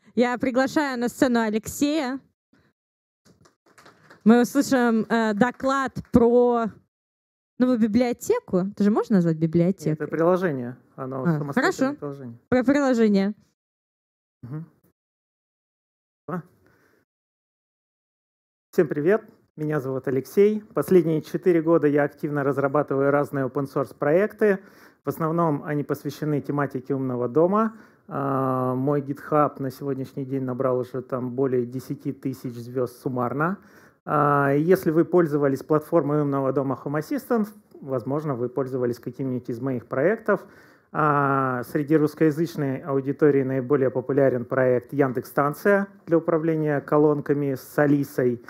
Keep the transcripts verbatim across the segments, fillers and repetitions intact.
Я приглашаю на сцену Алексея. Мы услышим э, доклад про новую библиотеку. Это же можно назвать библиотекой? Это приложение. Оно а, самостоятельное хорошо. приложение. Про приложение. Угу. Всем привет. Меня зовут Алексей. Последние четыре года я активно разрабатываю разные open-source проекты. В основном они посвящены тематике умного дома. Мой GitHub на сегодняшний день набрал уже там более десяти тысяч звезд суммарно. Если вы пользовались платформой умного дома Home Assistant, возможно, вы пользовались каким-нибудь из моих проектов. Среди русскоязычной аудитории наиболее популярен проект Яндекс.Станция для управления колонками с Алисой.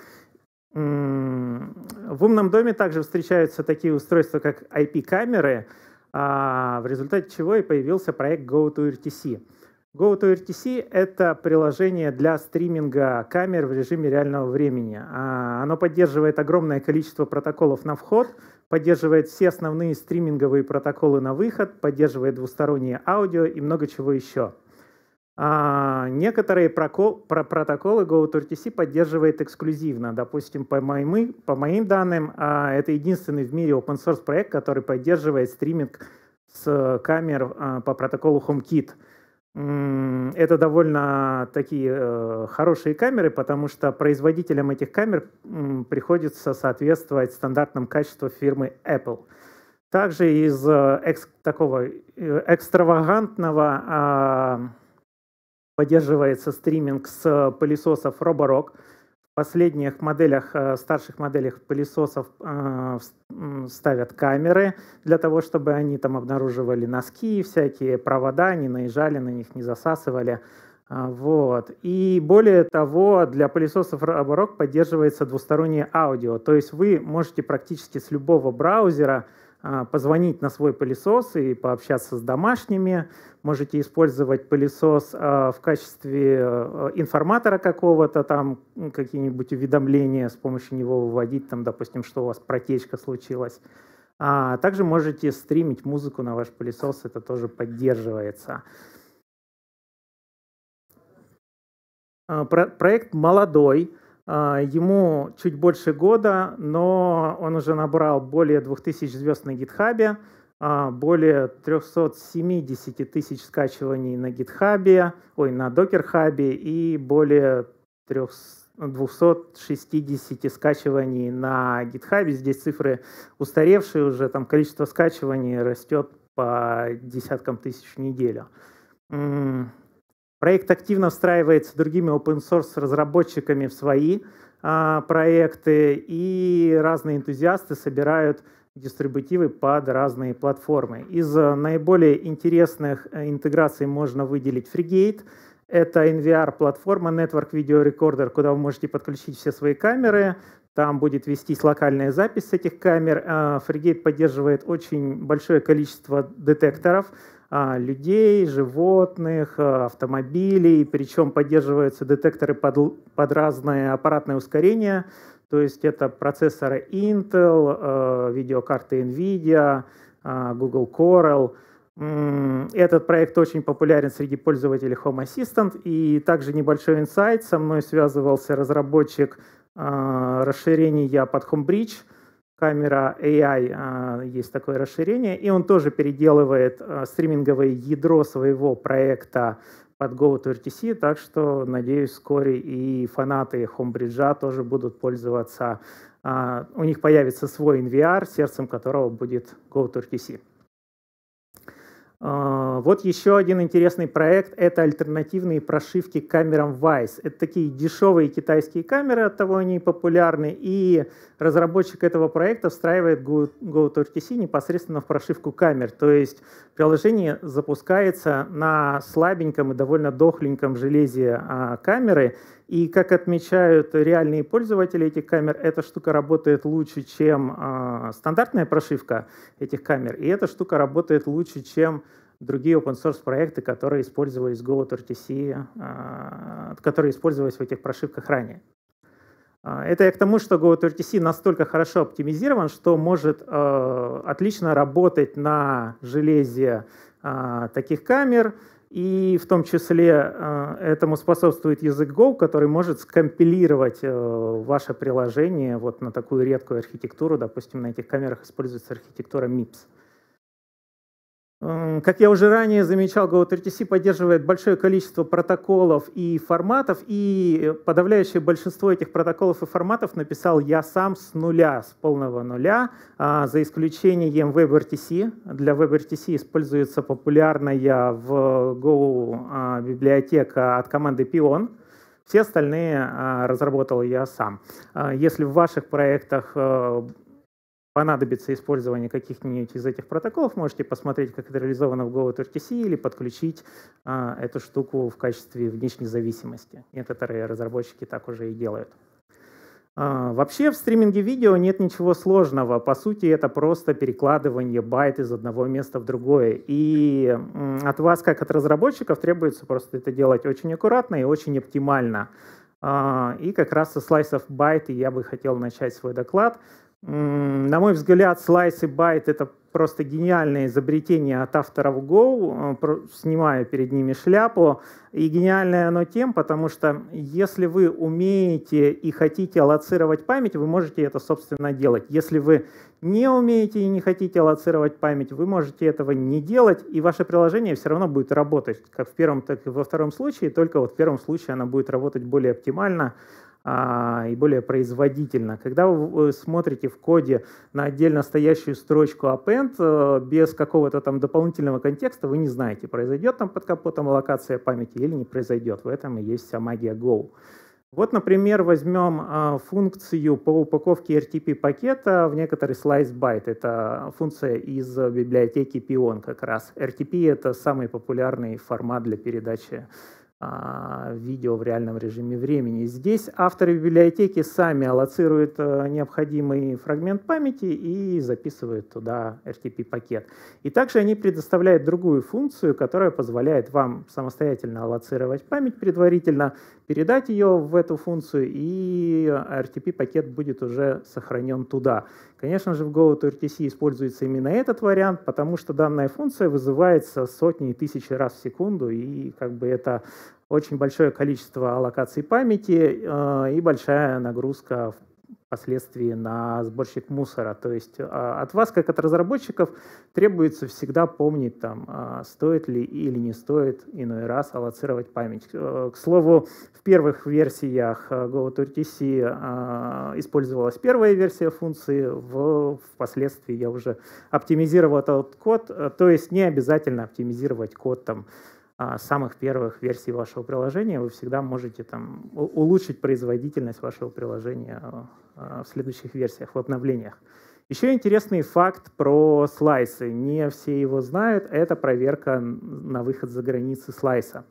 В умном доме также встречаются такие устройства, как ай пи-камеры, в результате чего и появился проект GoToRTC. GoToRTC — это приложение для стриминга камер в режиме реального времени. Оно поддерживает огромное количество протоколов на вход, поддерживает все основные стриминговые протоколы на выход, поддерживает двустороннее аудио и много чего еще. А, некоторые прокол, про протоколы GoToRTC поддерживает эксклюзивно. Допустим, по моим, по моим данным, а, это единственный в мире open-source проект, который поддерживает стриминг с камер а, по протоколу HomeKit. Это довольно такие э, хорошие камеры, потому что производителям этих камер м, приходится соответствовать стандартам качества фирмы Apple. Также из э, экс, такого э, экстравагантного э, поддерживается стриминг с пылесосов Roborock. В последних моделях, э, старших моделях пылесосов э, ставят камеры для того, чтобы они там обнаруживали носки, всякие провода, не наезжали на них, не засасывали. Вот. И более того, для пылесосов Roborock поддерживается двустороннее аудио. То есть вы можете практически с любого браузера позвонить на свой пылесос и пообщаться с домашними. Можете использовать пылесос в качестве информатора какого-то, там какие-нибудь уведомления с помощью него выводить, там, допустим, что у вас протечка случилась. А также можете стримить музыку на ваш пылесос, это тоже поддерживается. Про- проект молодой. Ему чуть больше года, но он уже набрал более двух тысяч звезд на GitHub, более трёхсот семидесяти тысяч скачиваний на GitHub, ой, на Docker Hub и более двухсот шестидесяти скачиваний на GitHub. Здесь цифры устаревшие уже, там количество скачиваний растет по десяткам тысяч в неделю. Проект активно встраивается другими open-source разработчиками в свои а, проекты, и разные энтузиасты собирают дистрибутивы под разные платформы. Из наиболее интересных интеграций можно выделить FreeGate. Это эн ви ар-платформа Network Video Recorder, куда вы можете подключить все свои камеры. Там будет вестись локальная запись с этих камер. FreeGate поддерживает очень большое количество детекторов людей, животных, автомобилей, причем поддерживаются детекторы под, под разное аппаратное ускорение, то есть это процессоры Intel, видеокарты NVIDIA, Google Coral. Этот проект очень популярен среди пользователей Home Assistant, и также небольшой инсайт, со мной связывался разработчик расширения под HomeBridge, камера эй ай, есть такое расширение, и он тоже переделывает стриминговое ядро своего проекта под GoToRTC, так что, надеюсь, вскоре и фанаты HomeBridge тоже будут пользоваться. У них появится свой эн ви ар, сердцем которого будет GoToRTC. Вот еще один интересный проект — это альтернативные прошивки к камерам Wyze. Это такие дешевые китайские камеры, оттого они популярны, и разработчик этого проекта встраивает GoToRTC непосредственно в прошивку камер. То есть приложение запускается на слабеньком и довольно дохленьком железе камеры, и, как отмечают реальные пользователи этих камер, эта штука работает лучше, чем э, стандартная прошивка этих камер, и эта штука работает лучше, чем другие open-source проекты, которые использовались в GoToRTC, э, которые использовались в этих прошивках ранее. Это я к тому, что GoToRTC настолько хорошо оптимизирован, что может э, отлично работать на железе э, таких камер, И в том числе э, этому способствует язык Go, который может скомпилировать э, ваше приложение вот на такую редкую архитектуру. Допустим, на этих камерах используется архитектура мипс. Как я уже ранее замечал, GoToUrtC поддерживает большое количество протоколов и форматов, и подавляющее большинство этих протоколов и форматов написал я сам с нуля, с полного нуля, за исключением WebRTC. Для WebRTC используется популярная в Go библиотека от команды Pion. Все остальные разработал я сам. Если в ваших проектах понадобится использование каких-нибудь из этих протоколов, можете посмотреть, как это реализовано в GoToUrtC, или подключить а, эту штуку в качестве внешней зависимости. Некоторые разработчики так уже и делают. А, вообще в стриминге видео нет ничего сложного. По сути, это просто перекладывание байт из одного места в другое. И м, от вас, как от разработчиков, требуется просто это делать очень аккуратно и очень оптимально. А, и как раз со слайсов байт я бы хотел начать свой доклад. На мой взгляд, слайс и байт — это просто гениальное изобретение от авторов Go, снимаю перед ними шляпу. И гениальное оно тем, потому что если вы умеете и хотите аллоцировать память, вы можете это, собственно, делать. Если вы не умеете и не хотите аллоцировать память, вы можете этого не делать, и ваше приложение все равно будет работать, как в первом, так и во втором случае, только вот в первом случае оно будет работать более оптимально и более производительно. Когда вы смотрите в коде на отдельно стоящую строчку append без какого-то там дополнительного контекста, вы не знаете, произойдет там под капотом аллокация памяти или не произойдет. В этом и есть вся магия Go. Вот, например, возьмем функцию по упаковке эр ти пи-пакета в некоторый слайс байт. Это функция из библиотеки Pion как раз. эр ти пи — это самый популярный формат для передачи видео в реальном режиме времени. Здесь авторы библиотеки сами аллоцируют необходимый фрагмент памяти и записывают туда эр ти пи-пакет. И также они предоставляют другую функцию, которая позволяет вам самостоятельно аллоцировать память предварительно, передать ее в эту функцию, и эр ти пи-пакет будет уже сохранен туда. Конечно же, в GoToUrtC используется именно этот вариант, потому что данная функция вызывается сотни и тысячи раз в секунду, и как бы это очень большое количество аллокаций памяти э, и большая нагрузка впоследствии на сборщик мусора. То есть э, от вас, как от разработчиков, требуется всегда помнить, там, э, стоит ли или не стоит иной раз аллоцировать память. Э, к слову, в первых версиях GoToUrtC э, использовалась первая версия функции, в, впоследствии я уже оптимизировал этот код, э, то есть не обязательно оптимизировать код там самых первых версий вашего приложения, вы всегда можете там улучшить производительность вашего приложения в следующих версиях, в обновлениях. Еще интересный факт про слайсы. Не все его знают. Это проверка на выход за границы слайса.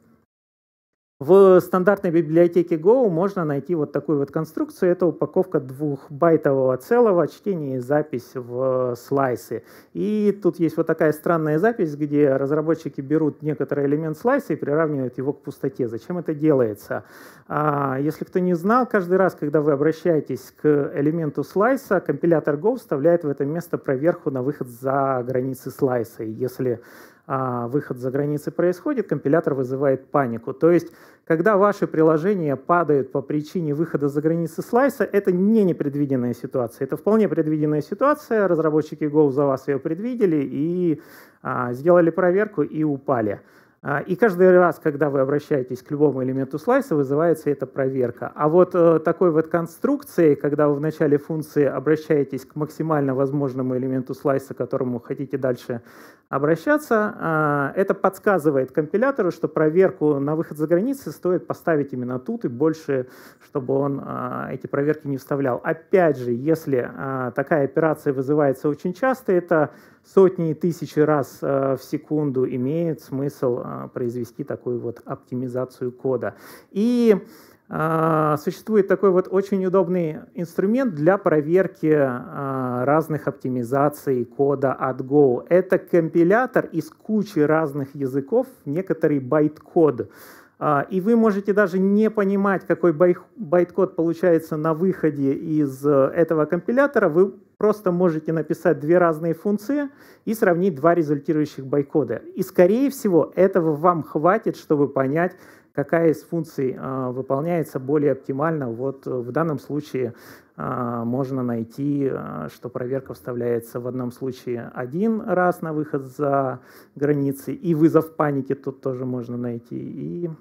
В стандартной библиотеке Go можно найти вот такую вот конструкцию. Это упаковка двухбайтового целого, чтение и запись в слайсы. И тут есть вот такая странная запись, где разработчики берут некоторый элемент слайса и приравнивают его к пустоте. Зачем это делается? Если кто не знал, каждый раз, когда вы обращаетесь к элементу слайса, компилятор Go вставляет в это место проверку на выход за границы слайса. И если выход за границы происходит, компилятор вызывает панику. То есть, когда ваши приложения падают по причине выхода за границы слайса, это не непредвиденная ситуация. Это вполне предвиденная ситуация. Разработчики Go за вас ее предвидели и а, сделали проверку и упали. И каждый раз, когда вы обращаетесь к любому элементу слайса, вызывается эта проверка. А вот э, такой вот конструкцией, когда вы в начале функции обращаетесь к максимально возможному элементу слайса, к которому хотите дальше обращаться, э, это подсказывает компилятору, что проверку на выход за границы стоит поставить именно тут, и больше, чтобы он э, эти проверки не вставлял. Опять же, если э, такая операция вызывается очень часто, это сотни и тысячи раз э, в секунду, имеет смысл э, произвести такую вот оптимизацию кода. И э, существует такой вот очень удобный инструмент для проверки э, разных оптимизаций кода от Go. Это компилятор из кучи разных языков, некоторый байт-код. И вы можете даже не понимать, какой байткод получается на выходе из этого компилятора. Вы просто можете написать две разные функции и сравнить два результирующих байткода. И, скорее всего, этого вам хватит, чтобы понять, какая из функций э, выполняется более оптимально. Вот в данном случае э, можно найти, э, что проверка вставляется в одном случае один раз на выход за границы, и вызов паники тут тоже можно найти. И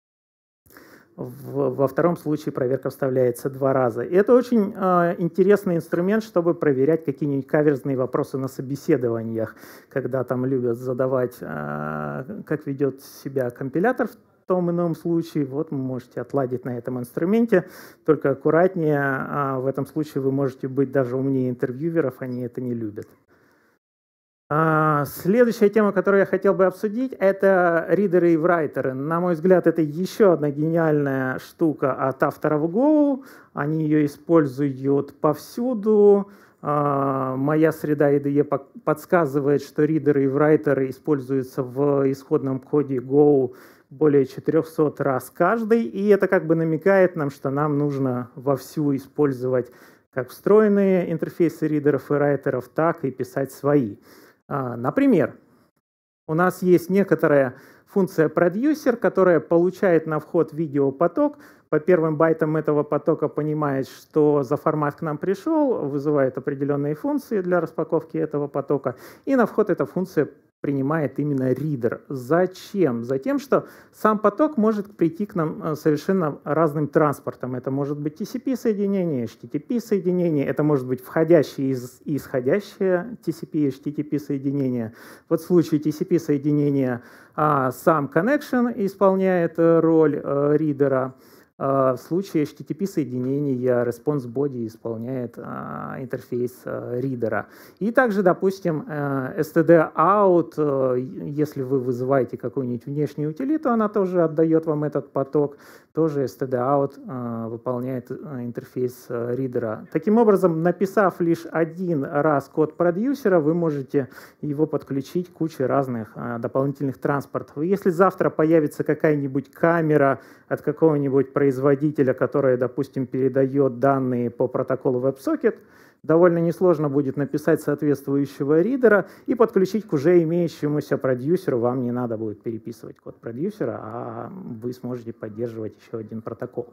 в, во втором случае проверка вставляется два раза. И это очень э, интересный инструмент, чтобы проверять какие-нибудь каверзные вопросы на собеседованиях, когда там любят задавать, э, как ведет себя компилятор в В том ином случае, вот вы можете отладить на этом инструменте, только аккуратнее, а в этом случае вы можете быть даже умнее интервьюеров, они это не любят. А, следующая тема, которую я хотел бы обсудить, это ридеры и врайтеры. На мой взгляд, это еще одна гениальная штука от авторов Go, они ее используют повсюду. Uh, моя среда ай ди и подсказывает, что ридеры и врайтеры используются в исходном коде Go более четырехсот раз каждый, и это как бы намекает нам, что нам нужно вовсю использовать как встроенные интерфейсы ридеров и райтеров, так и писать свои. Uh, например, у нас есть некоторая функция producer, которая получает на вход видеопоток, по первым байтам этого потока понимает, что за формат к нам пришел, вызывает определенные функции для распаковки этого потока, и на вход эта функция принимает именно ридер. Зачем? Затем, что сам поток может прийти к нам совершенно разным транспортом. Это может быть ти си пи-соединение, эйч ти ти пи-соединение, это может быть входящее и исходящее ти си пи и эйч ти ти пи-соединение. Вот в случае ти си пи-соединения а, сам connection исполняет роль а, ридера. В случае эйч ти ти пи-соединения response body исполняет а, интерфейс а, ридера. И также, допустим, эс ти ди out, а, если вы вызываете какую-нибудь внешнюю утилиту, она тоже отдает вам этот поток, тоже эс ти ди out а, выполняет а, интерфейс а, ридера. Таким образом, написав лишь один раз код продюсера, вы можете его подключить к куче разных а, дополнительных транспортов. И если завтра появится какая-нибудь камера от какого-нибудь производителя, которая, допустим, передает данные по протоколу WebSocket, довольно несложно будет написать соответствующего ридера и подключить к уже имеющемуся продюсеру. Вам не надо будет переписывать код продюсера, а вы сможете поддерживать еще один протокол.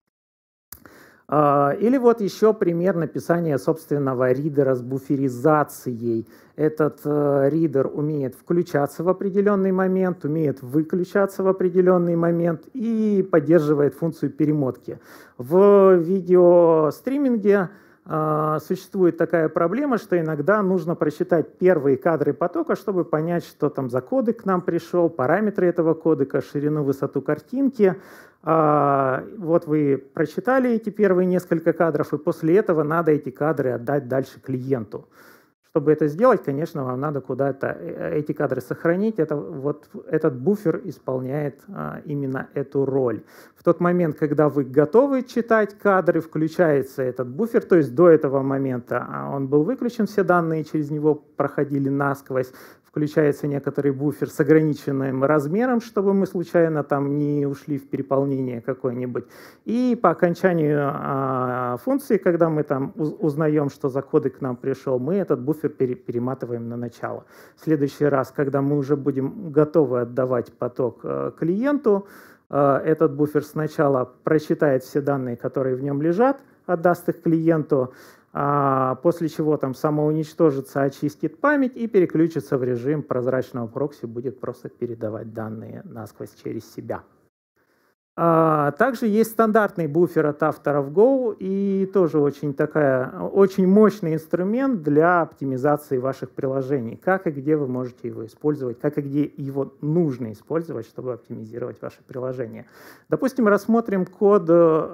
Или вот еще пример написания собственного ридера с буферизацией. Этот э, ридер умеет включаться в определенный момент, умеет выключаться в определенный момент и поддерживает функцию перемотки. В видеостриминге э, существует такая проблема, что иногда нужно просчитать первые кадры потока, чтобы понять, что там за кодек к нам пришел, параметры этого кодека, ширину, высоту картинки. Вот вы прочитали эти первые несколько кадров, и после этого надо эти кадры отдать дальше клиенту. Чтобы это сделать, конечно, вам надо куда-то эти кадры сохранить. Это, вот, этот буфер исполняет а, именно эту роль. В тот момент, когда вы готовы читать кадры, включается этот буфер, то есть до этого момента он был выключен, все данные через него проходили насквозь. Включается некоторый буфер с ограниченным размером, чтобы мы случайно там не ушли в переполнение какое-нибудь. И по окончанию а, функции, когда мы там узнаем, что за кодек к нам пришел, мы этот буфер пере перематываем на начало. В следующий раз, когда мы уже будем готовы отдавать поток а, клиенту, а, этот буфер сначала прочитает все данные, которые в нем лежат, отдаст их клиенту, после чего там самоуничтожится, очистит память и переключится в режим прозрачного прокси, будет просто передавать данные насквозь через себя. Также есть стандартный буфер от авторов Go, и тоже очень, такая, очень мощный инструмент для оптимизации ваших приложений. Как и где вы можете его использовать, как и где его нужно использовать, чтобы оптимизировать ваше приложение. Допустим, рассмотрим код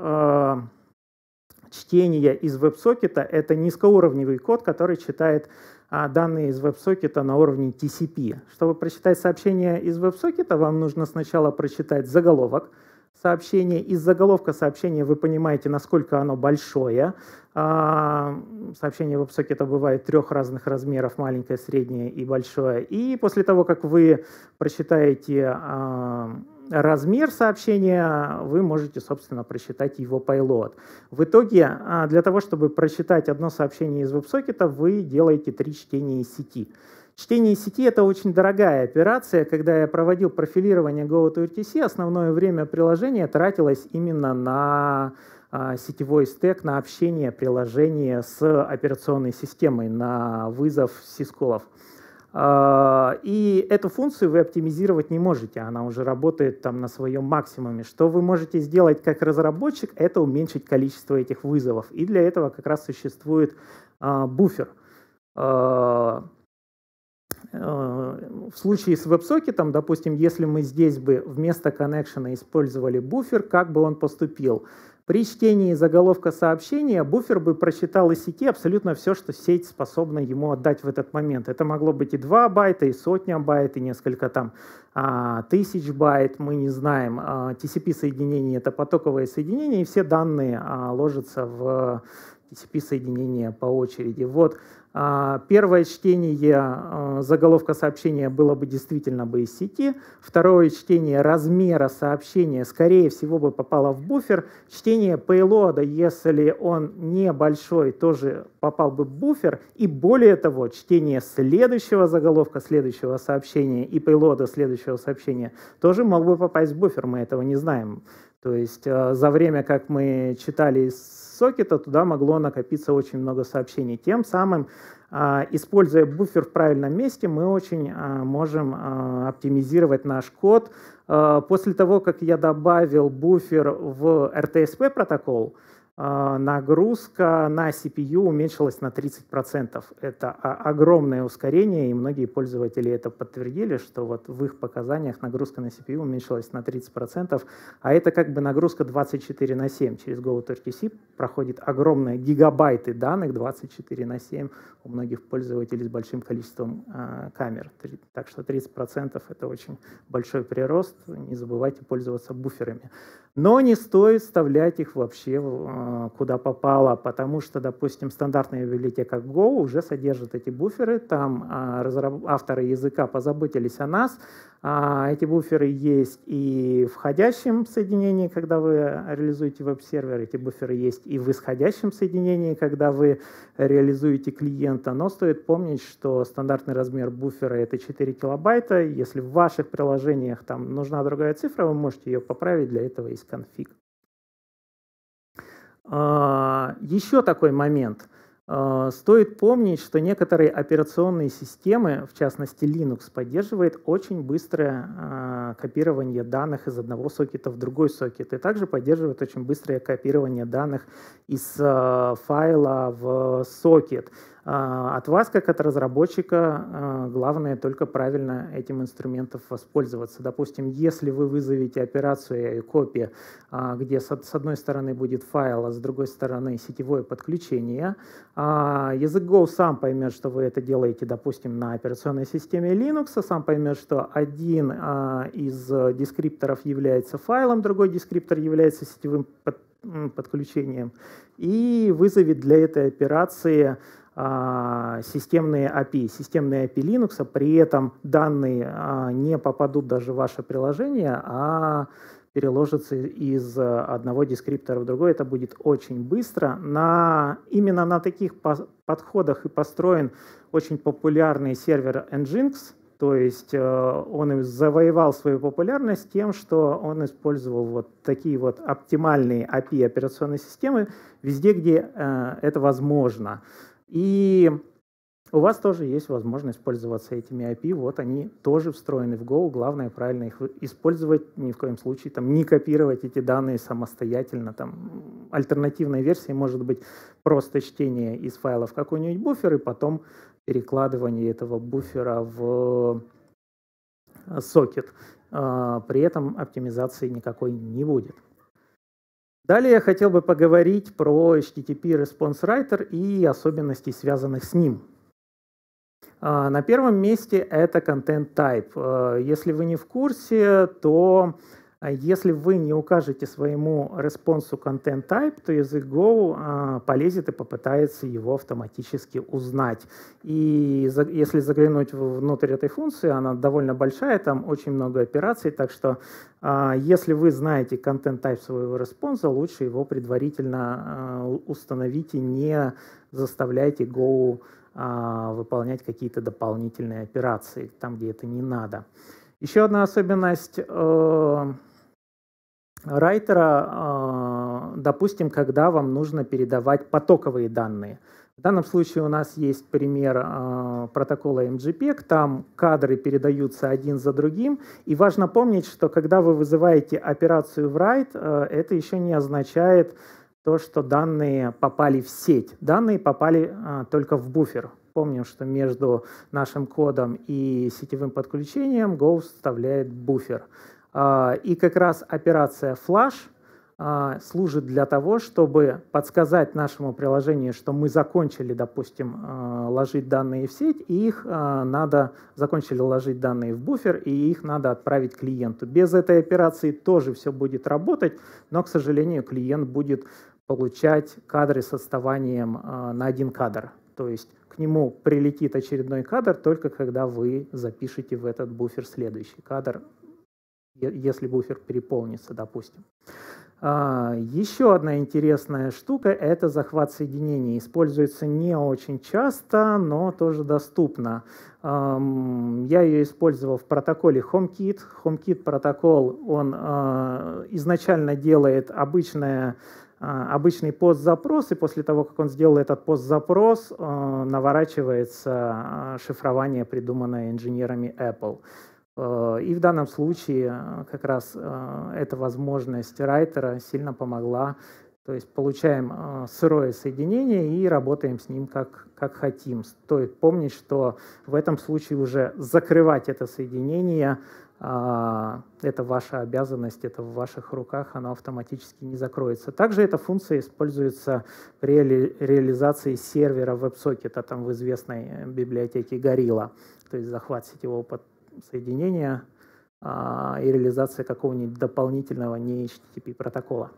чтения из веб-сокета. Это низкоуровневый код, который читает а, данные из веб-сокета на уровне ти си пи. Чтобы прочитать сообщение из веб-сокета, вам нужно сначала прочитать заголовок сообщения. Из заголовка сообщения вы понимаете, насколько оно большое. А, сообщение веб-сокета бывает трех разных размеров: маленькое, среднее и большое. И после того, как вы прочитаете а, размер сообщения, вы можете, собственно, просчитать его payload. В итоге, для того, чтобы прочитать одно сообщение из веб-сокета, вы делаете три чтения из сети. Чтение из сети — это очень дорогая операция. Когда я проводил профилирование GoToUrtC, основное время приложения тратилось именно на а, сетевой стек, на общение приложения с операционной системой, на вызов сисколов. А, и эту функцию вы оптимизировать не можете, она уже работает там на своем максимуме. Что вы можете сделать как разработчик, это уменьшить количество этих вызовов. И для этого как раз существует а, буфер. А, В случае с веб-сокетом, допустим, если мы здесь бы вместо коннекшена использовали буфер, как бы он поступил? При чтении заголовка сообщения буфер бы прочитал из сети абсолютно все, что сеть способна ему отдать в этот момент. Это могло быть и два байта, и сотня байт, и несколько там а, тысяч байт, мы не знаем. А, ти си пи-соединение — это потоковое соединение, и все данные а, ложатся в ти си пи-соединение по очереди. Вот. Первое чтение заголовка сообщения было бы действительно бы из сети. Второе чтение размера сообщения, скорее всего, бы попало в буфер. Чтение payload, если он небольшой, тоже попал бы в буфер. И более того, чтение следующего заголовка, следующего сообщения и payload следующего сообщения тоже мог бы попасть в буфер. Мы этого не знаем. То есть за время, как мы читали из сокета, туда могло накопиться очень много сообщений. Тем самым, используя буфер в правильном месте, мы очень можем оптимизировать наш код. После того, как я добавил буфер в эр ти эс пи протокол, нагрузка на си пи ю уменьшилась на тридцать процентов. Это огромное ускорение, и многие пользователи это подтвердили, что вот в их показаниях нагрузка на си пи ю уменьшилась на тридцать процентов, а это как бы нагрузка двадцать четыре на семь. Через GoToUrtC проходит огромные гигабайты данных двадцать четыре на семь у многих пользователей с большим количеством э, камер. Так что тридцать процентов это очень большой прирост. Не забывайте пользоваться буферами. Но не стоит вставлять их вообще э, куда попало, потому что, допустим, стандартная библиотека Go уже содержит эти буферы, там э, разраб... авторы языка позаботились о нас. Э, эти буферы есть и в входящем соединении, когда вы реализуете веб-сервер, эти буферы есть и в исходящем соединении, когда вы реализуете клиента. Но стоит помнить, что стандартный размер буфера — это четыре килобайта. Если в ваших приложениях там нужна другая цифра, вы можете ее поправить, для этого есть конфиг. Еще такой момент. Стоит помнить, что некоторые операционные системы, в частности Linux, поддерживает очень быстрое копирование данных из одного сокета в другой сокет, и также поддерживает очень быстрое копирование данных из файла в сокет. От вас, как от разработчика, главное только правильно этим инструментом воспользоваться. Допустим, если вы вызовете операцию копия, где с одной стороны будет файл, а с другой стороны сетевое подключение, язык Go сам поймет, что вы это делаете, допустим, на операционной системе Linux, сам поймет, что один из дескрипторов является файлом, другой дескриптор является сетевым подключением, и вызовет для этой операции системные эй пи ай. Системные эй пи ай Linux, при этом данные не попадут даже в ваше приложение, а переложатся из одного дескриптора в другой. Это будет очень быстро. На, именно на таких подходах и построен очень популярный сервер Nginx. То есть он завоевал свою популярность тем, что он использовал вот такие вот оптимальные эй пи ай операционной системы везде, где это возможно. И у вас тоже есть возможность пользоваться этими эй пи ай. Вот они тоже встроены в Go. Главное правильно их использовать, ни в коем случае там, не копировать эти данные самостоятельно. Там, альтернативной версией может быть просто чтение из файла в какой-нибудь буфер и потом перекладывание этого буфера в сокет. При этом оптимизации никакой не будет. Далее я хотел бы поговорить про эйч ти ти пи Response Writer и особенности, связанных с ним. На первом месте это Content Type. Если вы не в курсе, то Если вы не укажете своему респонсу content type, то язык Go а, полезет и попытается его автоматически узнать. И за, если заглянуть внутрь этой функции, она довольно большая, там очень много операций, так что а, если вы знаете content type своего респонса, лучше его предварительно а, установите, не заставляйте Go а, выполнять какие-то дополнительные операции там, где это не надо. Еще одна особенность э, райтера, допустим, когда вам нужно передавать потоковые данные. В данном случае у нас есть пример протокола эм джи пег, там кадры передаются один за другим, и важно помнить, что когда вы вызываете операцию в write, это еще не означает то, что данные попали в сеть. Данные попали только в буфер. Помним, что между нашим кодом и сетевым подключением Go вставляет буфер. И как раз операция flush служит для того, чтобы подсказать нашему приложению, что мы закончили, допустим, ложить данные в сеть, и их надо, закончили ложить данные в буфер, и их надо отправить клиенту. Без этой операции тоже все будет работать, но, к сожалению, клиент будет получать кадры с отставанием на один кадр. То есть к нему прилетит очередной кадр только когда вы запишете в этот буфер следующий кадр, если буфер переполнится, допустим. Еще одна интересная штука – это захват соединений. Используется не очень часто, но тоже доступно. Я ее использовал в протоколе HomeKit. HomeKit протокол, он изначально делает обычное обычный пост-запрос, и после того, как он сделал этот пост-запрос, наворачивается шифрование, придуманное инженерами Apple. И в данном случае как раз эта возможность райтера сильно помогла. То есть получаем сырое соединение и работаем с ним как, как хотим. Стоит помнить, что в этом случае уже закрывать это соединение – это ваша обязанность, это в ваших руках, оно автоматически не закроется. Также эта функция используется при ре реализации сервера веб-сокета там, в известной библиотеке Gorilla, то есть захват сетевого соединения а, и реализация какого-нибудь дополнительного не эйч ти ти пи протокола.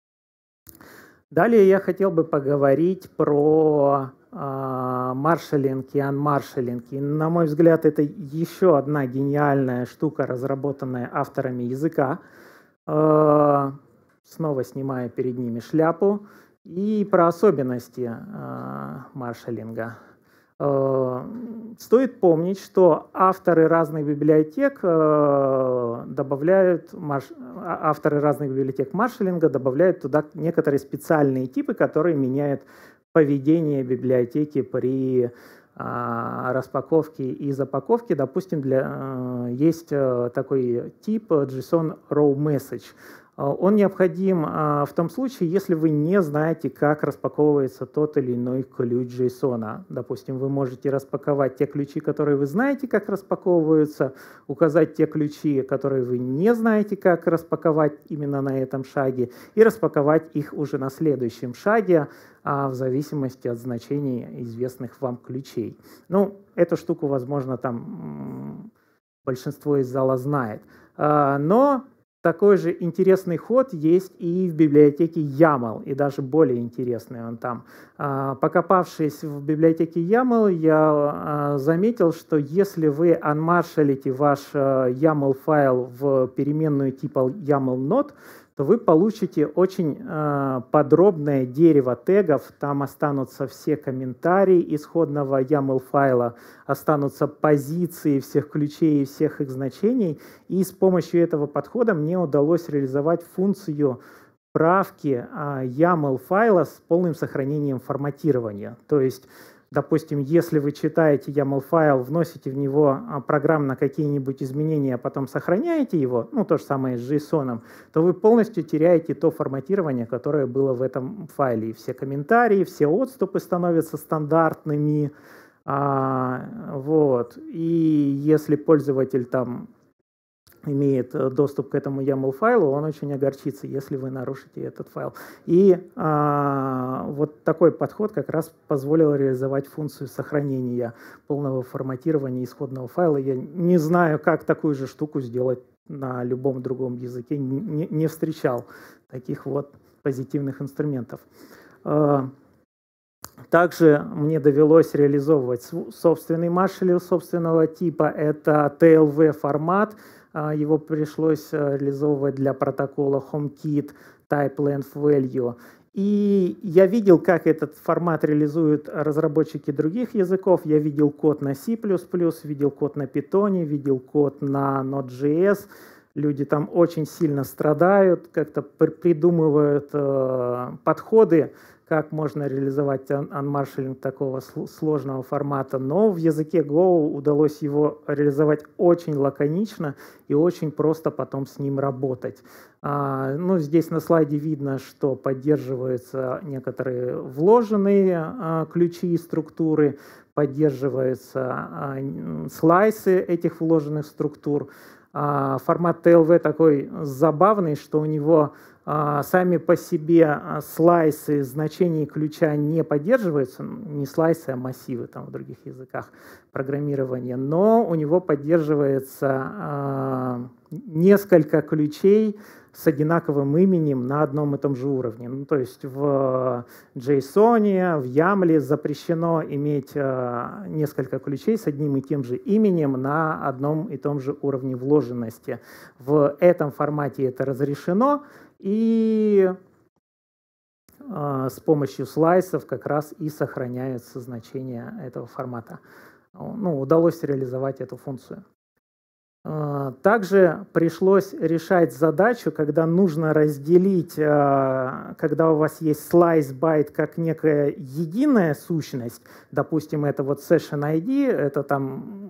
Далее я хотел бы поговорить про а, маршалинг и анмаршалинг. И, на мой взгляд, это еще одна гениальная штука, разработанная авторами языка. А, снова снимаю перед ними шляпу. И про особенности а, маршалинга. Стоит помнить, что авторы разных библиотек добавляют, авторы разных библиотек маршалинга добавляют туда некоторые специальные типы, которые меняют поведение библиотеки при распаковке и запаковке. Допустим, для, есть такой тип JSON Raw Message. Он необходим в том случае, если вы не знаете, как распаковывается тот или иной ключ JSON. Допустим, вы можете распаковать те ключи, которые вы знаете, как распаковываются, указать те ключи, которые вы не знаете, как распаковать именно на этом шаге, и распаковать их уже на следующем шаге, в зависимости от значений известных вам ключей. Ну, эту штуку, возможно, там большинство из зала знает. Но такой же интересный ход есть и в библиотеке ямл, и даже более интересный он там. Покопавшись в библиотеке ямл, я заметил, что если вы анмаршалите ваш ямл файл в переменную типа YAML-node, то вы получите очень э, подробное дерево тегов. Там останутся все комментарии исходного YAML файла, останутся позиции всех ключей и всех их значений. И с помощью этого подхода мне удалось реализовать функцию правки э, YAML файла с полным сохранением форматирования. То есть, допустим, если вы читаете YAML файл, вносите в него программно какие-нибудь изменения, а потом сохраняете его, ну то же самое с JSON, то вы полностью теряете то форматирование, которое было в этом файле. И все комментарии, все отступы становятся стандартными. А, вот. И если пользователь там имеет доступ к этому YAML файлу, он очень огорчится, если вы нарушите этот файл. И а, вот такой подход как раз позволил реализовать функцию сохранения полного форматирования исходного файла. Я не знаю, как такую же штуку сделать на любом другом языке не, не встречал таких вот позитивных инструментов. Также мне довелось реализовывать собственный маршалл собственного типа. Это ти эл ви формат. Его пришлось реализовывать для протокола HomeKit Type Length Value. И я видел, как этот формат реализуют разработчики других языков. Я видел код на C++, видел код на Python, видел код на Node.js. Люди там очень сильно страдают, как-то придумывают э, подходы, как можно реализовать анмаршалинг такого сложного формата. Но в языке Go удалось его реализовать очень лаконично и очень просто потом с ним работать. А, ну, здесь на слайде видно, что поддерживаются некоторые вложенные а, ключи и структуры, поддерживаются а, слайсы этих вложенных структур. А, формат ти эл ви такой забавный, что у него сами по себе слайсы значений ключа не поддерживаются, не слайсы, а массивы там в других языках программирования, но у него поддерживается несколько ключей с одинаковым именем на одном и том же уровне. Ну, то есть в JSON, в YAML запрещено иметь несколько ключей с одним и тем же именем на одном и том же уровне вложенности. В этом формате это разрешено, и э, с помощью слайсов как раз и сохраняются значения этого формата. Ну, удалось реализовать эту функцию. Э, также пришлось решать задачу, когда нужно разделить, э, когда у вас есть slice-byte как некая единая сущность, допустим, это вот session ай ди, это там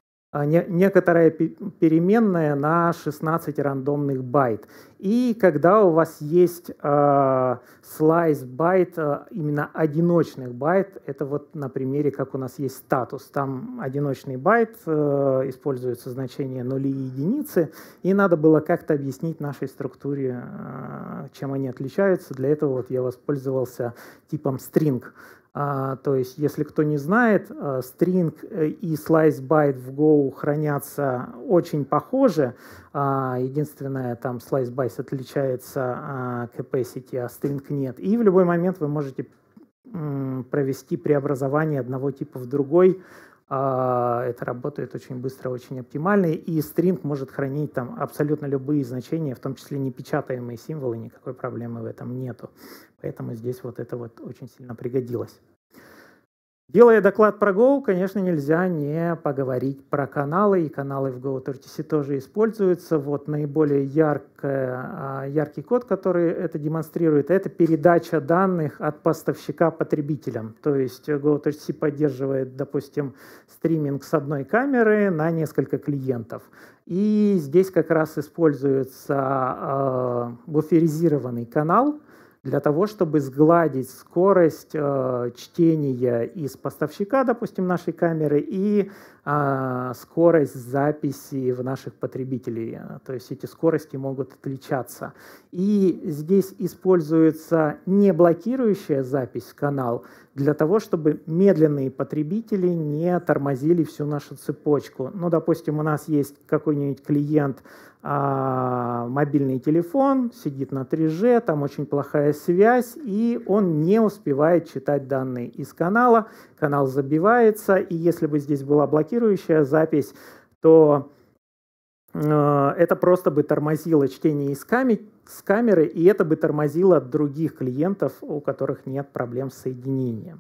некоторая переменная на шестнадцать рандомных байт. И когда у вас есть э, слайс байт, э, именно одиночных байт, это вот на примере, как у нас есть статус. Там одиночный байт, э, используется значение нули и единицы, и надо было как-то объяснить нашей структуре, э, чем они отличаются. Для этого вот я воспользовался типом string. Uh, то есть, если кто не знает, uh, string и slice-byte в Go хранятся очень похожи. Uh, единственное, там slice-byte отличается uh, capacity, а string нет. И в любой момент вы можете um, провести преобразование одного типа в другой. Uh, это работает очень быстро, очень оптимально. И string может хранить там абсолютно любые значения, в том числе непечатаемые символы, никакой проблемы в этом нету. Поэтому здесь вот это вот очень сильно пригодилось. Делая доклад про Go, конечно, нельзя не поговорить про каналы, и каналы в GoToUrtc тоже используются. Вот наиболее яркое, яркий код, который это демонстрирует, это передача данных от поставщика потребителям. То есть GoToUrtc поддерживает, допустим, стриминг с одной камеры на несколько клиентов. И здесь как раз используется э, буферизированный канал, для того, чтобы сгладить скорость э, чтения из поставщика, допустим, нашей камеры, и э, скорость записи в наших потребителей. То есть эти скорости могут отличаться. И здесь используется не блокирующая запись канал для того, чтобы медленные потребители не тормозили всю нашу цепочку. Ну, допустим, у нас есть какой-нибудь клиент, а, мобильный телефон, сидит на три джи, там очень плохая связь, и он не успевает читать данные из канала, канал забивается, и если бы здесь была блокирующая запись, то э, это просто бы тормозило чтение из камеры, с камеры, и это бы тормозило других клиентов, у которых нет проблем с соединением.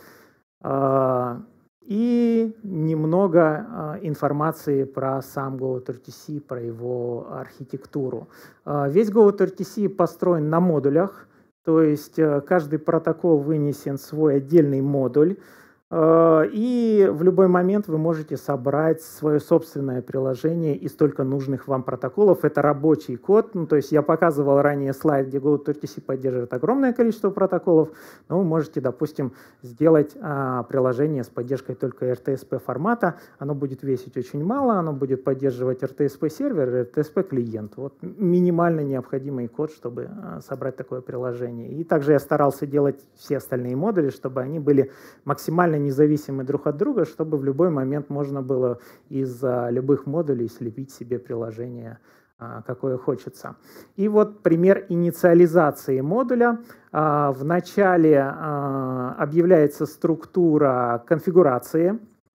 И немного э, информации про сам GoToUrtc, про его архитектуру. Э, весь GoToUrtc построен на модулях, то есть э, каждый протокол вынесен в свой отдельный модуль, э, и в любой момент вы можете собрать свое собственное приложение из только нужных вам протоколов. Это рабочий код, ну, то есть я показывал ранее слайд, где GoToUrtc поддерживает огромное количество протоколов, но вы можете, допустим, сделать а, приложение с поддержкой только эр ти эс пи формата. Оно будет весить очень мало, оно будет поддерживать эр ти эс пи сервер и эр ти эс пи клиент. Вот минимально необходимый код, чтобы а, собрать такое приложение. И также я старался делать все остальные модули, чтобы они были максимально независимы друг от друга, чтобы в любой момент можно было из любых модулей слепить себе приложение, какое хочется. И вот пример инициализации модуля. В начале объявляется структура конфигурации.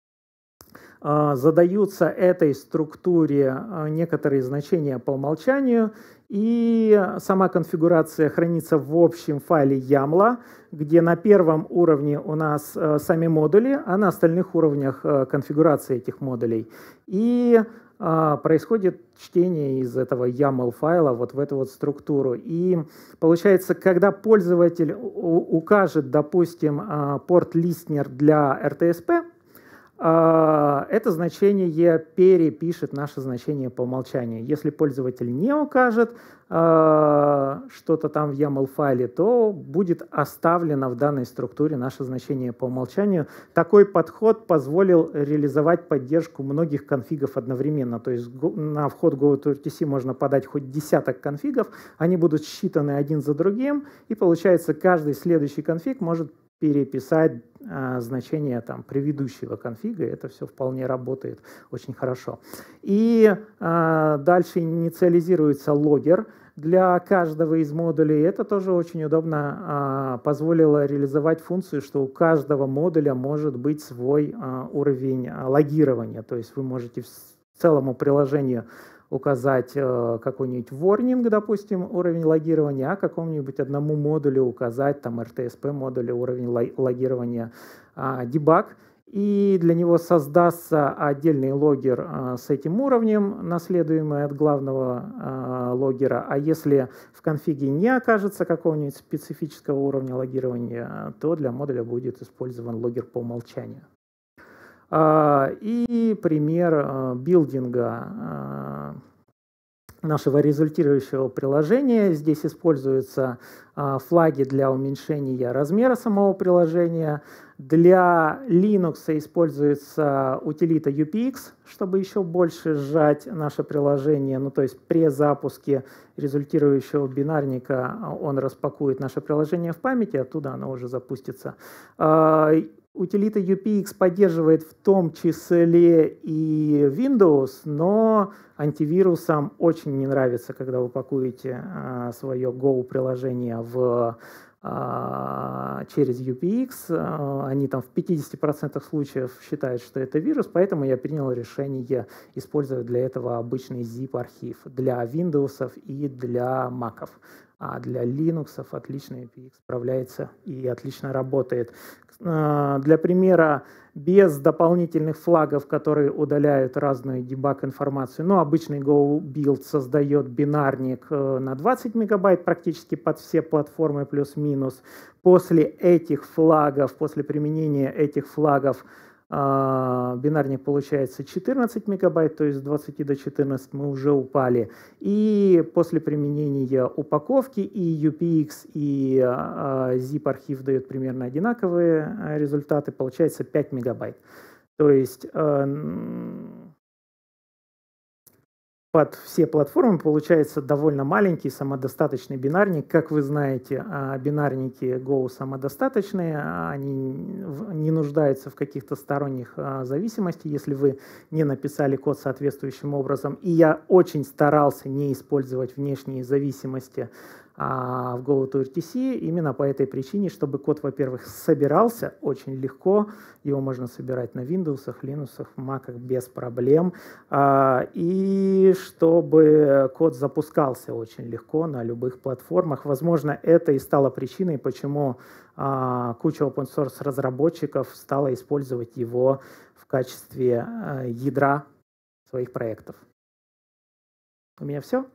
Задаются этой структуре некоторые значения по умолчанию, и сама конфигурация хранится в общем файле ямла, где на первом уровне у нас сами модули, а на остальных уровнях конфигурация этих модулей. И происходит чтение из этого ямл файла вот в эту вот структуру. И получается, когда пользователь укажет, допустим, порт-листнер для эр ти эс пи, это значение перепишет наше значение по умолчанию. Если пользователь не укажет что-то там в ямл файле, то будет оставлено в данной структуре наше значение по умолчанию. Такой подход позволил реализовать поддержку многих конфигов одновременно. То есть на вход GoToUrtc можно подать хоть десяток конфигов, они будут считаны один за другим, и получается, каждый следующий конфиг может переписать а, значение там, предыдущего конфига. Это все вполне работает очень хорошо. И а, дальше инициализируется логер для каждого из модулей. Это тоже очень удобно а, позволило реализовать функцию, что у каждого модуля может быть свой а, уровень а, логирования. То есть вы можете в целому приложению указать э, какой-нибудь warning, допустим, уровень логирования, а какому-нибудь одному модулю указать, там, эр ти эс пи модулю уровень логирования э, debug, и для него создастся отдельный логер э, с этим уровнем, наследуемый от главного э, логера, а если в конфиге не окажется какого-нибудь специфического уровня логирования, то для модуля будет использован логер по умолчанию. И пример билдинга нашего результирующего приложения. Здесь используются флаги для уменьшения размера самого приложения. Для Linux используется утилита ю пи икс, чтобы еще больше сжать наше приложение. Ну, то есть при запуске результирующего бинарника он распакует наше приложение в памяти, оттуда оно уже запустится. Утилита ю пи икс поддерживает в том числе и Windows, но антивирусам очень не нравится, когда вы пакуете а, свое Go-приложение в, а, через ю пи икс. А, они там в пятидесяти процентах случаев считают, что это вирус, поэтому я принял решение использовать для этого обычный zip-архив для Windows и для Mac. А для Linux отлично ю пи икс справляется и отлично работает. Для примера, без дополнительных флагов, которые удаляют разную дебаг-информацию, ну, обычный GoBuild создает бинарник на двадцать мегабайт практически под все платформы плюс-минус. После этих флагов, после применения этих флагов, бинарник получается четырнадцать мегабайт, то есть с двадцати до четырнадцати мы уже упали. И после применения упаковки и ю пи икс, и zip-архив дают примерно одинаковые результаты, получается пять мегабайт. То есть под все платформы получается довольно маленький самодостаточный бинарник. Как вы знаете, бинарники Go самодостаточные, они не нуждаются в каких-то сторонних зависимостях, если вы не написали код соответствующим образом. И я очень старался не использовать внешние зависимости в GoToUrtc именно по этой причине, чтобы код, во-первых, собирался очень легко, его можно собирать на Windows, Linux, Mac без проблем, и чтобы код запускался очень легко на любых платформах. Возможно, это и стало причиной, почему куча open source разработчиков стала использовать его в качестве ядра своих проектов. У меня все.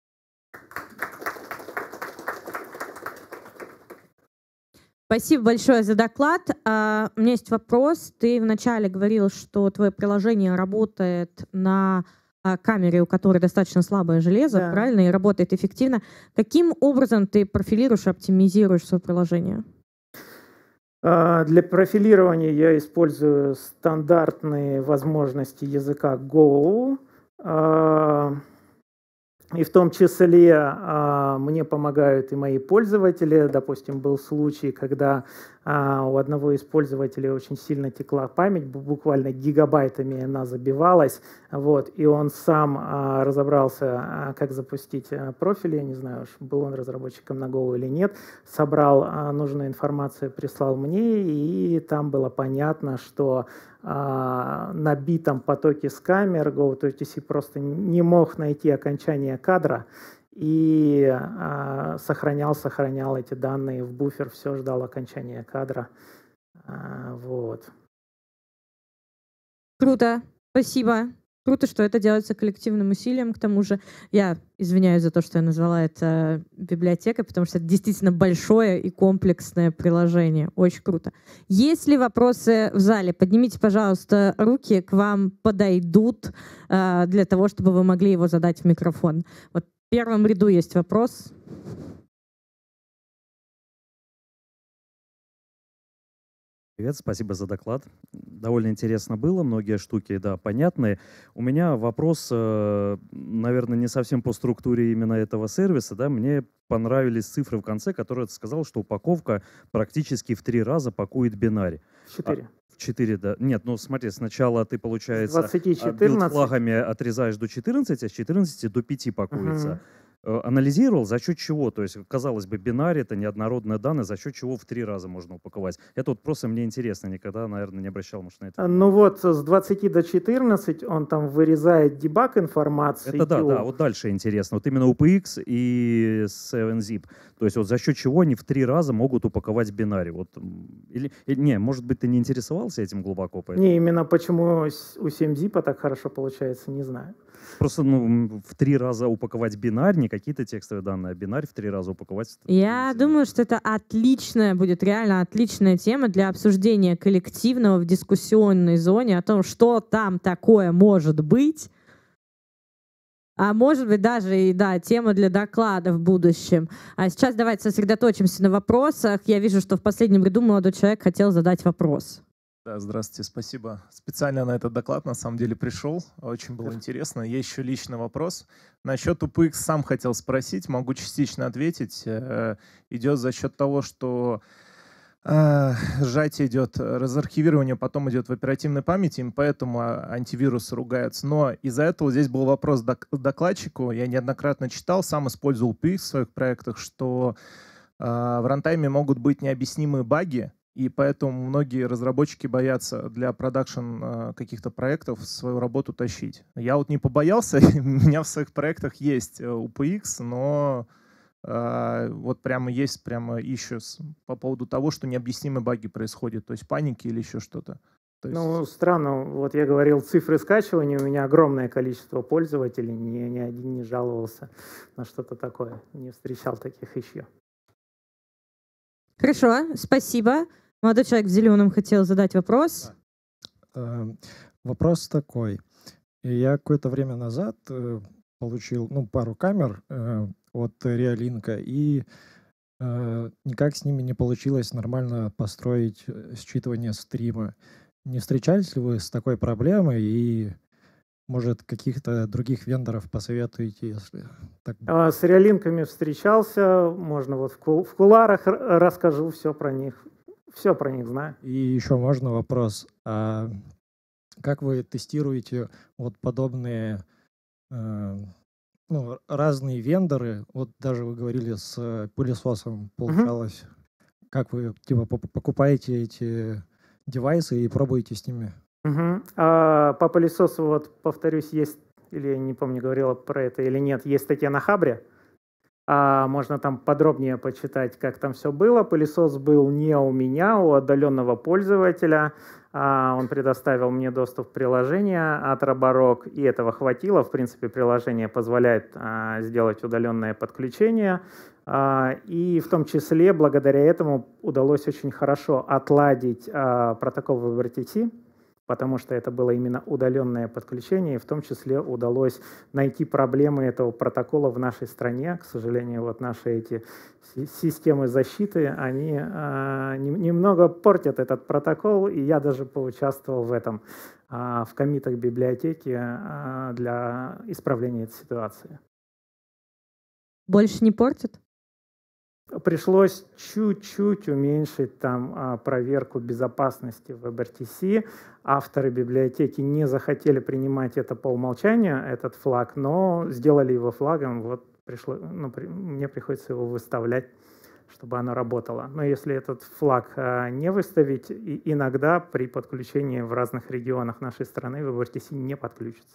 Спасибо большое за доклад. Uh, у меня есть вопрос. Ты вначале говорил, что твое приложение работает на uh, камере, у которой достаточно слабое железо, да. Правильно, и работает эффективно. Каким образом ты профилируешь и оптимизируешь свое приложение? Uh, для профилирования я использую стандартные возможности языка Go. Uh, И в том числе а, мне помогают и мои пользователи. Допустим, был случай, когда а, у одного из пользователей очень сильно текла память, буквально гигабайтами она забивалась, вот, и он сам а, разобрался, а, как запустить а, профиль, я не знаю, уж был он разработчиком на Go или нет, собрал а, нужную информацию, прислал мне, и там было понятно, что а, на битом потоке с камер GoToUrtC просто не мог найти окончание кадра и а, сохранял, сохранял эти данные в буфер, все ждал окончания кадра. А, вот. Круто, спасибо. Круто, что это делается коллективным усилием. К тому же я извиняюсь за то, что я назвала это библиотекой, потому что это действительно большое и комплексное приложение. Очень круто. Есть ли вопросы в зале? Поднимите, пожалуйста, руки, к вам подойдут э, для того, чтобы вы могли его задать в микрофон. Вот в первом ряду есть вопрос. Привет, спасибо за доклад. Довольно интересно было, многие штуки, да, понятные. У меня вопрос, наверное, не совсем по структуре именно этого сервиса, да, мне понравились цифры в конце, которые ты сказал, что упаковка практически в три раза пакует бинарь. В четыре. А, в четыре, да. Нет, ну смотри, сначала ты, получается, двадцати четырнадцати билд-флагами отрезаешь до четырнадцати, а с четырнадцати до пяти пакуется. Угу. Анализировал, за счет чего, то есть, казалось бы, бинарь — это неоднородные данные, за счет чего в три раза можно упаковать. Это вот просто мне интересно, никогда, наверное, не обращал, может, на это. Ну вот с двадцати до четырнадцати он там вырезает дебаг информации. Это да, да, вот дальше интересно. Вот именно ю пи икс и севен зип. То есть вот за счет чего они в три раза могут упаковать бинарь. Вот, или, или, не, может быть, ты не интересовался этим глубоко? Поэтому... Не, именно почему у семь зипа так хорошо получается, не знаю. Просто ну, в три раза упаковать бинарь, не какие-то текстовые данные, а бинарь в три раза упаковать. Я думаю, что это отличная, будет реально отличная тема для обсуждения коллективного в дискуссионной зоне о том, что там такое может быть. А может быть даже и да, тема для доклада в будущем. А сейчас давайте сосредоточимся на вопросах. Я вижу, что в последнем ряду молодой человек хотел задать вопрос. Да, здравствуйте, спасибо. Специально на этот доклад на самом деле пришел, очень было интересно. Есть еще личный вопрос. Насчет ю пи икс сам хотел спросить, могу частично ответить. Идет за счет того, что э, сжатие идет, разархивирование потом идет в оперативной памяти, и поэтому антивирусы ругаются. Но из-за этого здесь был вопрос к докладчику. Я неоднократно читал, сам использовал ю пи икс в своих проектах, что э, в рантайме могут быть необъяснимые баги, и поэтому многие разработчики боятся для продакшн э, каких-то проектов свою работу тащить. Я вот не побоялся, у меня в своих проектах есть ю пи икс, но э, вот прямо есть прямо issues по поводу того, что необъяснимые баги происходят, то есть паники или еще что-то. Есть... Ну, странно, вот я говорил, цифры скачивания, у меня огромное количество пользователей, ни, ни один не жаловался на что-то такое, не встречал таких еще. Хорошо, спасибо. Молодой человек в зеленом хотел задать вопрос. Вопрос такой. Я какое-то время назад получил ну, пару камер от Реалинка, и никак с ними не получилось нормально построить считывание стрима. Не встречались ли вы с такой проблемой? И, может, каких-то других вендоров посоветуете, если так будет? С Реалинками встречался, можно вот в, кул в куларах расскажу все про них. Все про них знаю. И еще можно вопрос. А как вы тестируете вот подобные э, ну, разные вендоры? Вот даже вы говорили, с пылесосом получалось. Uh-huh. Как вы типа покупаете эти девайсы и пробуете с ними? Uh-huh. А, по пылесосу, вот повторюсь, есть, или я не помню, говорила про это или нет, есть статья на Хабре. А можно там подробнее почитать, как там все было. Пылесос был не у меня, у отдаленного пользователя. А он предоставил мне доступ в приложение от Roborock, и этого хватило. В принципе, приложение позволяет а, сделать удаленное подключение. А, и в том числе, благодаря этому удалось очень хорошо отладить а, протокол ви ар ти си, потому что это было именно удаленное подключение, и в том числе удалось найти проблемы этого протокола в нашей стране. К сожалению, вот наши эти системы защиты, они э, немного портят этот протокол, и я даже поучаствовал в этом, э, в коммитах библиотеки э, для исправления этой ситуации. больше не портит? Пришлось чуть-чуть уменьшить там а, проверку безопасности в WebRTC. Авторы библиотеки не захотели принимать это по умолчанию, этот флаг, но сделали его флагом. Вот пришло, ну, при, мне приходится его выставлять, чтобы оно работало. Но если этот флаг а, не выставить, и иногда при подключении в разных регионах нашей страны WebRTC не подключится.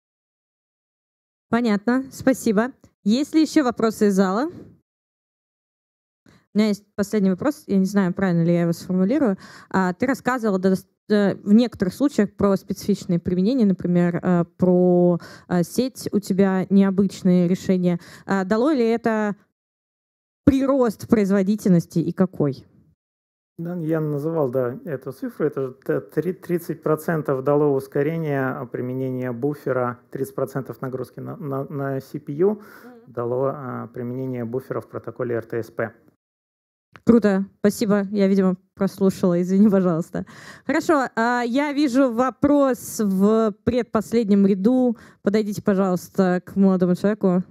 Понятно, спасибо. Есть ли еще вопросы из зала? У меня есть последний вопрос, я не знаю, правильно ли я его сформулирую. А, ты рассказывал до, до, в некоторых случаях про специфичные применения, например, а, про а, сеть у тебя необычные решения. А, дало ли это прирост производительности и какой? Да, я называл да, эту цифру, это тридцать процентов дало ускорение применения буфера, тридцать процентов нагрузки на, на, на си пи ю дало а, применение буфера в протоколе эр ти эс пи. Круто, спасибо. Я, видимо, прослушала, извини, пожалуйста. Хорошо, я вижу вопрос в предпоследнем ряду. Подойдите, пожалуйста, к молодому человеку.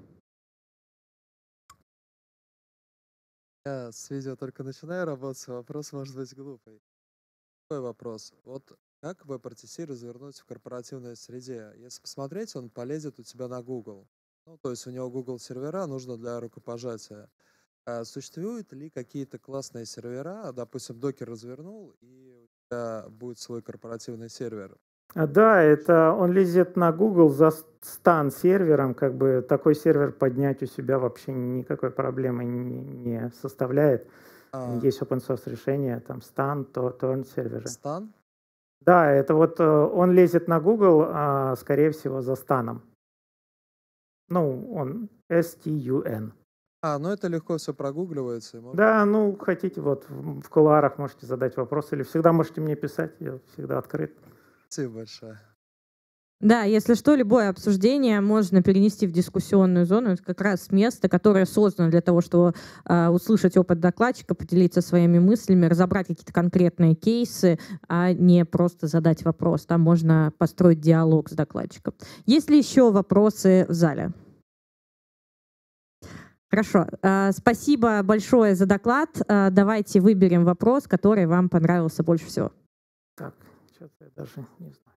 Я с видео только начинаю работать, вопрос может быть глупый. Такой вопрос. Вот как WebRTC развернуть в корпоративной среде? Если посмотреть, он полезет у тебя на Google. Ну, то есть у него Google сервера нужно для рукопожатия. А существуют ли какие-то классные сервера, допустим, Docker развернул, и у тебя будет свой корпоративный сервер? Да, это он лезет на Google за стан сервером, как бы такой сервер поднять у себя вообще никакой проблемы не, не составляет. А. Есть open source решение, там стан, то торн серверы. Стан? Да, это вот он лезет на Google, а, скорее всего, за станом. Ну, он эс ти ю эн. А, ну это легко все прогугливается. Можно... Да, ну хотите, вот в кулуарах можете задать вопрос, или всегда можете мне писать, я всегда открыт. Спасибо большое. Да, если что, любое обсуждение можно перенести в дискуссионную зону. Это как раз место, которое создано для того, чтобы э, услышать опыт докладчика, поделиться своими мыслями, разобрать какие-то конкретные кейсы, а не просто задать вопрос. Там можно построить диалог с докладчиком. Есть ли еще вопросы в зале? Хорошо. Э, спасибо большое за доклад. Э, давайте выберем вопрос, который вам понравился больше всего. Так, что-то я даже не знаю.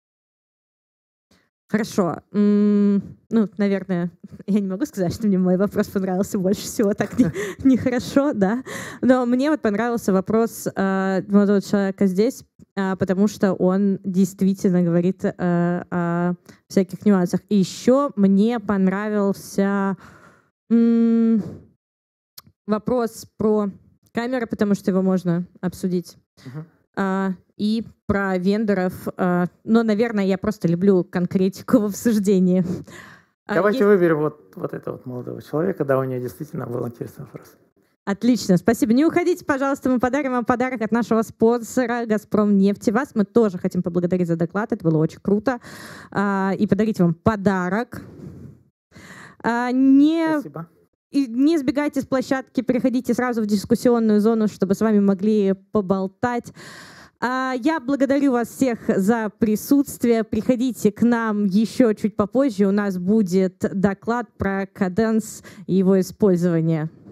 Хорошо. М-м, ну, наверное, я не могу сказать, что мне мой вопрос понравился больше всего. Так нехорошо, не да. Но мне вот понравился вопрос э, молодого человека здесь, э, потому что он действительно говорит э, о всяких нюансах. И еще мне понравился м-м, вопрос про камеры, потому что его можно обсудить. Uh-huh. Uh, и про вендоров. Uh, но, наверное, я просто люблю конкретику в обсуждении. Давайте uh, выберем вот, вот этого вот молодого человека. Да, у него действительно был интересный вопрос. Отлично, спасибо. Не уходите, пожалуйста, мы подарим вам подарок от нашего спонсора «Газпромнефть». Мы тоже хотим поблагодарить за доклад, это было очень круто. Uh, и подарить вам подарок. Uh, не... Спасибо. И не сбегайте с площадки, приходите сразу в дискуссионную зону, чтобы с вами могли поболтать. Я благодарю вас всех за присутствие. Приходите к нам еще чуть попозже. У нас будет доклад про Kadence и его использование.